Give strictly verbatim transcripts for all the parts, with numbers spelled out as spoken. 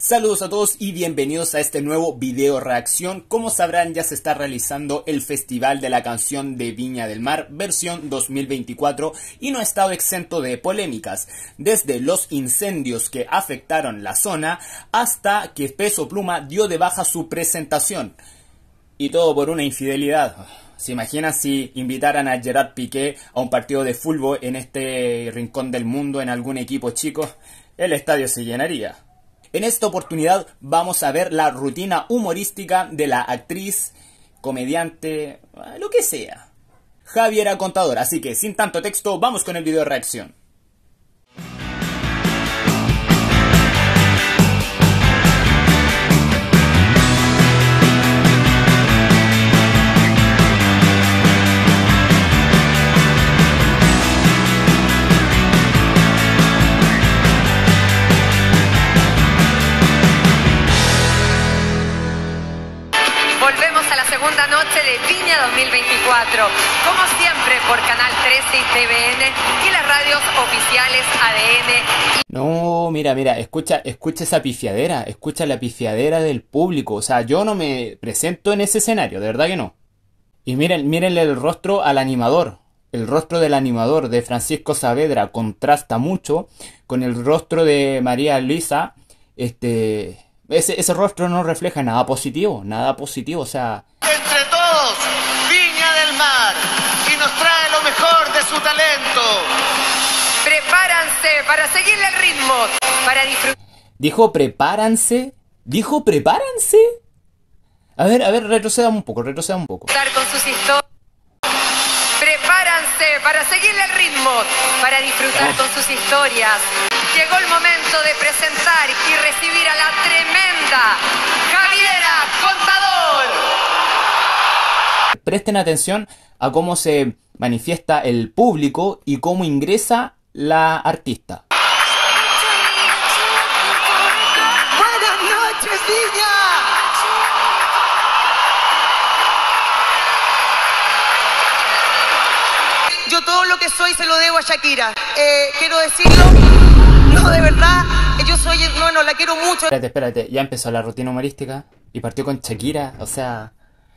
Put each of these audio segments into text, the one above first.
Saludos a todos y bienvenidos a este nuevo video reacción. Como sabrán, ya se está realizando el Festival de la Canción de Viña del Mar versión dos mil veinticuatro y no ha estado exento de polémicas, desde los incendios que afectaron la zona hasta que Peso Pluma dio de baja su presentación. Y todo por una infidelidad. ¿Se imaginan si invitaran a Gerard Piqué a un partido de fútbol en este rincón del mundo, en algún equipo chico? El estadio se llenaría. En esta oportunidad vamos a ver la rutina humorística de la actriz, comediante, lo que sea, Javiera Contador. Así que sin tanto texto, vamos con el video de reacción. Volvemos a la segunda noche de Viña dos mil veinticuatro, como siempre por Canal trece y T V N y las radios oficiales A D N. No, mira, mira, escucha, escucha esa pifiadera, escucha la pifiadera del público. O sea, yo no me presento en ese escenario, de verdad que no. Y miren, mírenle el rostro al animador. El rostro del animador de Francisco Saavedra contrasta mucho con el rostro de María Luisa. Este... Ese, ese rostro no refleja nada positivo, nada positivo, o sea... Entre todos, Viña del Mar, y nos trae lo mejor de su talento. Prepárense para seguirle el ritmo, para disfrutar... ¿Dijo prepárense? ¿Dijo prepárense? A ver, a ver, retrocedamos un poco, retrocedamos un poco. con sus historias. Prepárense para seguirle el ritmo, para disfrutar con sus historias. Llegó el momento de presentar y recibir a la tremenda Javiera Contador. Presten atención a cómo se manifiesta el público y cómo ingresa la artista. Buenas noches, Viña. Yo todo lo que soy se lo debo a Shakira. Eh, quiero decirlo... No, de verdad, yo soy... No, no, la quiero mucho. Espérate, espérate, ya empezó la rutina humorística y partió con Shakira, o sea...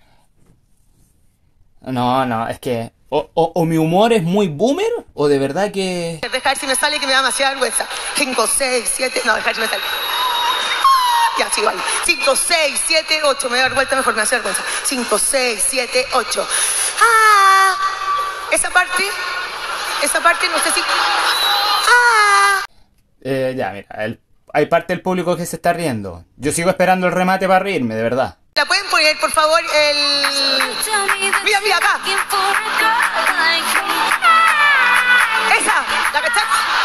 No, no, es que... O, o, o mi humor es muy boomer, o de verdad que... Dejar si me sale que me da demasiada vergüenza. cinco, seis, siete... No, dejar si me sale. Ya, sí, vale. cinco, seis, siete, ocho. Me da vuelta mejor, me hace vergüenza. cinco, seis, siete, ocho. ¡Ah! Esa parte... Esa parte, no sé si... ¡Ah! Eh, ya, mira, el, hay parte del público que se está riendo. Yo sigo esperando el remate para reírme, de verdad. ¿La pueden poner, por favor, el... Mira, mira, acá. Esa, ¿la cachai?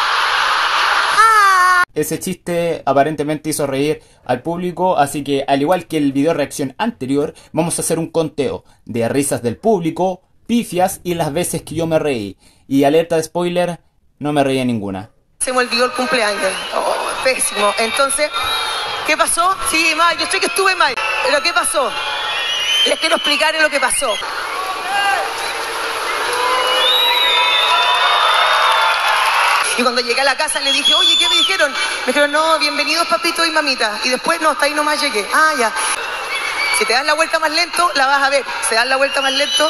Ah. Ese chiste aparentemente hizo reír al público, así que al igual que el video reacción anterior, vamos a hacer un conteo de risas del público, pifias y las veces que yo me reí. Y alerta de spoiler, no me reí en ninguna. Se me olvidó el cumpleaños. Oh, pésimo. Entonces, ¿qué pasó? Sí, mal, yo sé que estuve mal. Pero ¿qué pasó? Les quiero explicar lo que pasó. Y cuando llegué a la casa le dije, oye, ¿qué me dijeron? Me dijeron, no, bienvenidos papito y mamita. Y después, no, hasta ahí nomás llegué. Ah, ya. Si te das la vuelta más lento, la vas a ver. Si das la vuelta más lento,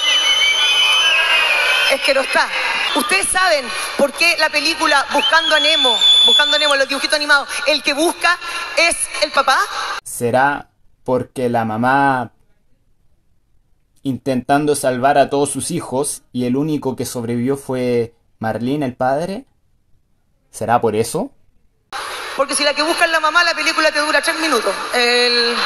es que no está. Ustedes saben por qué la película Buscando a Nemo, Buscando a Nemo, los dibujitos animados, el que busca es el papá. ¿Será porque la mamá intentando salvar a todos sus hijos y el único que sobrevivió fue Marlene, el padre? ¿Será por eso? Porque si la que busca es la mamá, la película te dura tres minutos. El...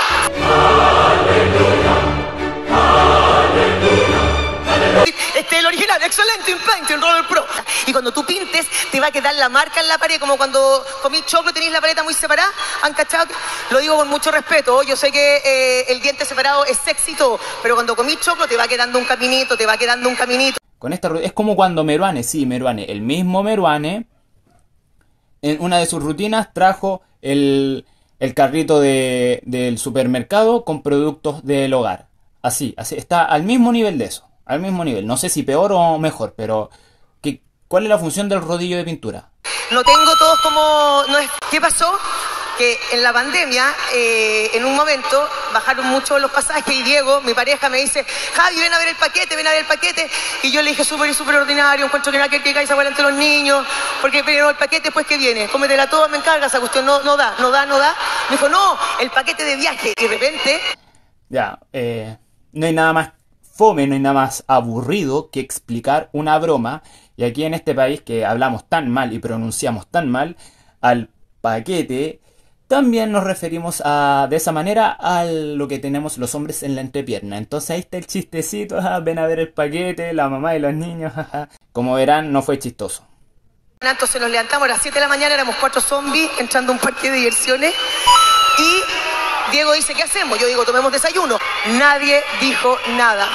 Este es el original, excelente en Painting Roller Pro. Y cuando tú pintes, te va a quedar la marca en la pared, como cuando comí choclo tenéis la paleta muy separada. ¿Han cachado? Lo digo con mucho respeto. Yo sé que eh, el diente separado es sexy y todo, pero cuando comí choclo te va quedando un caminito, te va quedando un caminito. Con esta es como cuando Meruane, sí, Meruane, el mismo Meruane, en una de sus rutinas trajo el, el carrito de, del supermercado con productos del hogar. Así, así, está al mismo nivel de eso. Al mismo nivel, no sé si peor o mejor, pero ¿qué, ¿cuál es la función del rodillo de pintura? No tengo todos como... No es, ¿qué pasó? que en la pandemia, eh, en un momento, bajaron mucho los pasajes y Diego, mi pareja, me dice, Javi, ven a ver el paquete, ven a ver el paquete. Y yo le dije, súper y súper ordinario, encuentro que no hay que caiga esa entre los niños, porque primero el paquete, después que viene, cómetela toda, me encarga, esa cuestión no, no da, no da, no da. Me dijo, no, el paquete de viaje. Y de repente... Ya, eh, no hay nada más fome, no hay nada más aburrido que explicar una broma. Y aquí en este país que hablamos tan mal y pronunciamos tan mal, al paquete, también nos referimos a, de esa manera a lo que tenemos los hombres en la entrepierna. Entonces ahí está el chistecito, ah, ven a ver el paquete, la mamá y los niños, jaja. Como verán, no fue chistoso. Entonces nos levantamos a las siete de la mañana, éramos cuatro zombies entrando a un parque de diversiones y Diego dice, ¿qué hacemos? Yo digo, tomemos desayuno. Nadie dijo nada.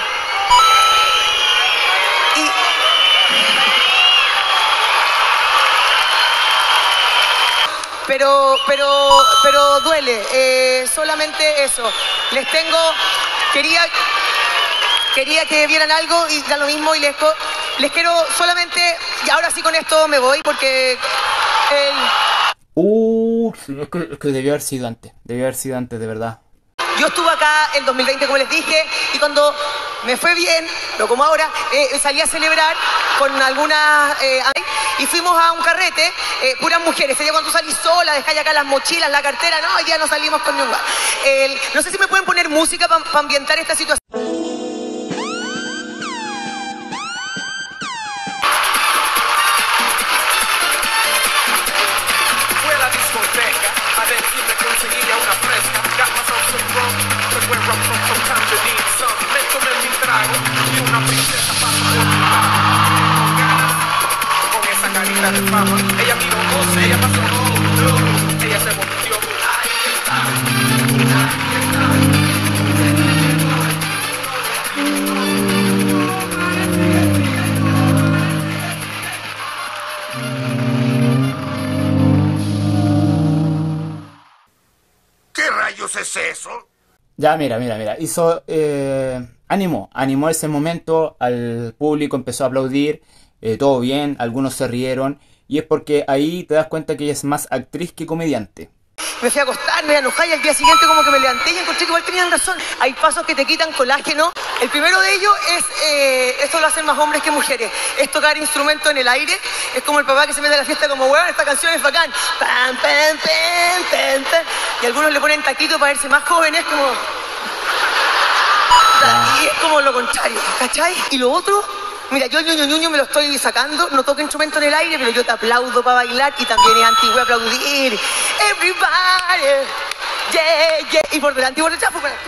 Y... Pero, pero, pero duele, eh, solamente eso. Les tengo, quería, quería que vieran algo y da lo mismo y les, les quiero solamente, y ahora sí con esto me voy porque el... Uh, es que, es que debió haber sido antes, debió haber sido antes, de verdad. Yo estuve acá en dos mil veinte, como les dije, y cuando me fue bien, no como ahora, eh, salí a celebrar con algunas... Eh, y fuimos a un carrete, eh, puras mujeres. Ese día cuando tú salís sola, dejáis acá las mochilas, la cartera, no, hoy día no salimos con ninguna. Eh, no sé si me pueden poner música para pa ambientar esta situación. Fue a la discoteca a ver si me conseguía una fresca. Got myself some rum, but where I'm from, sometimes you need some. Me tomé mi trago y una princesa pasó por mi lado. Con esa carita de fama, ella miró dos, ella pasó dos, ella se volvió. Ahí está, ahí está. ¿Qué rayos es eso? Ya, mira, mira, mira, hizo, eh, animó, animó ese momento, al público empezó a aplaudir, eh, todo bien, algunos se rieron, y es porque ahí te das cuenta que ella es más actriz que comediante. Me fui a acostar, me enojé y al día siguiente como que me levanté y encontré que igual tenían razón. Hay pasos que te quitan colágeno. El primero de ellos es, eh, esto lo hacen más hombres que mujeres, es tocar instrumento en el aire. Es como el papá que se mete a la fiesta como, weón, esta canción es bacán. Pam, pam, pam, pam, pam. Y algunos le ponen taquito para verse más jóvenes, como... Y es como lo contrario, ¿cachai? Y lo otro... Mira, yo ñuño ñuño me lo estoy sacando, no toco instrumento en el aire, pero yo te aplaudo para bailar y también es antiguo aplaudir. Everybody, yeah, yeah. Y por delante y por detrás, pues,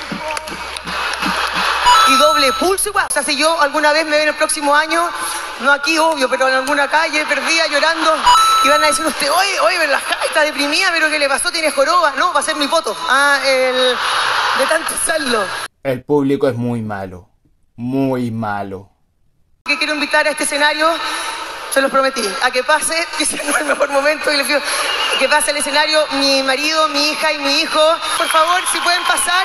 y doble pulso igual. O sea, si yo alguna vez me ven el próximo año, no aquí obvio, pero en alguna calle perdida llorando, y van a decir usted, oye, oye, pero la Javi está deprimida, pero ¿qué le pasó? Tiene joroba. No, va a ser mi poto. Ah, el... de tanto usarlo. El público es muy malo, muy malo. Que quiero invitar a este escenario, se los prometí, a que pase, que sea el mejor momento, y les pido que pase al escenario mi marido, mi hija y mi hijo. Por favor, si pueden pasar.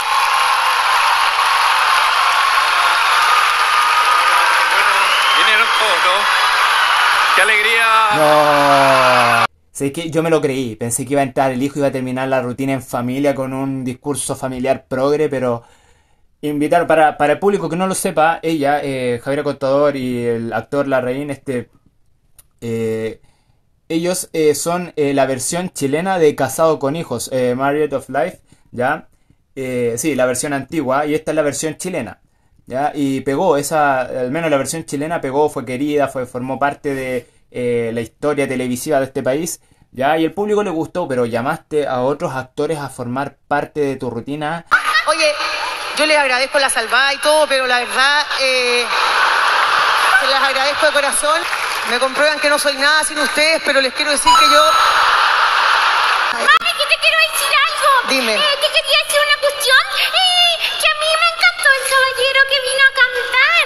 Bueno, vinieron todos, ¿no? ¡Qué alegría! No. Sé que yo me lo creí, pensé que iba a entrar el hijo y iba a terminar la rutina en familia con un discurso familiar progre, pero... Invitar, para, para el público que no lo sepa, ella, eh, Javiera Contador y el actor Larraín, este, eh, ellos eh, son eh, la versión chilena de Casado con Hijos, eh, Married of Life, ¿ya? Eh, sí, la versión antigua, y esta es la versión chilena, ¿ya? Y pegó, esa, al menos la versión chilena pegó, fue querida, fue, formó parte de eh, la historia televisiva de este país, ¿ya? Y el público le gustó, pero llamaste a otros actores a formar parte de tu rutina. Oye... Yo les agradezco la salvada y todo, pero la verdad, eh, se las agradezco de corazón. Me comprueban que no soy nada sin ustedes, pero les quiero decir que yo... Mami, que te quiero decir algo. Dime. Eh, te quería decir una cuestión, eh, que a mí me encantó el caballero que vino a cantar.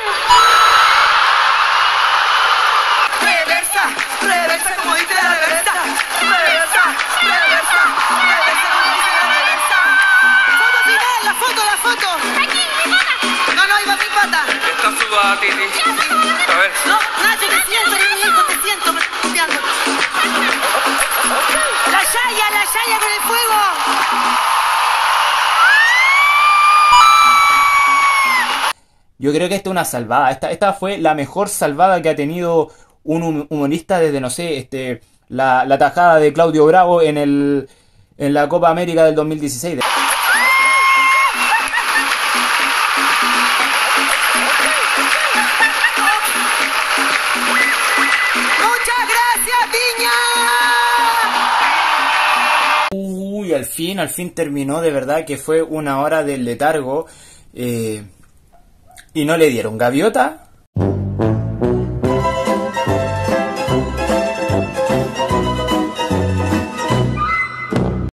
Reversa, reversa, como dice la reversa. Reversa, reversa, reversa, como dice la reversa. Foto final, la foto, la foto. Aquí, mi pata. No, no, iba mi pata. Está sudada, Titi. A ver. No, Nacho, te siento, mi hijo, te siento, me estoy copiando. La Shaya, la Saya con el fuego. Yo creo que esta es una salvada. Esta, esta fue la mejor salvada que ha tenido un humorista desde, no sé, este, la, la tajada de Claudio Bravo en, el, en la Copa América del dos mil dieciséis. Muchas gracias, Viña. Uy, al fin, al fin terminó. De verdad que fue una hora del letargo. Eh... Y no le dieron gaviota.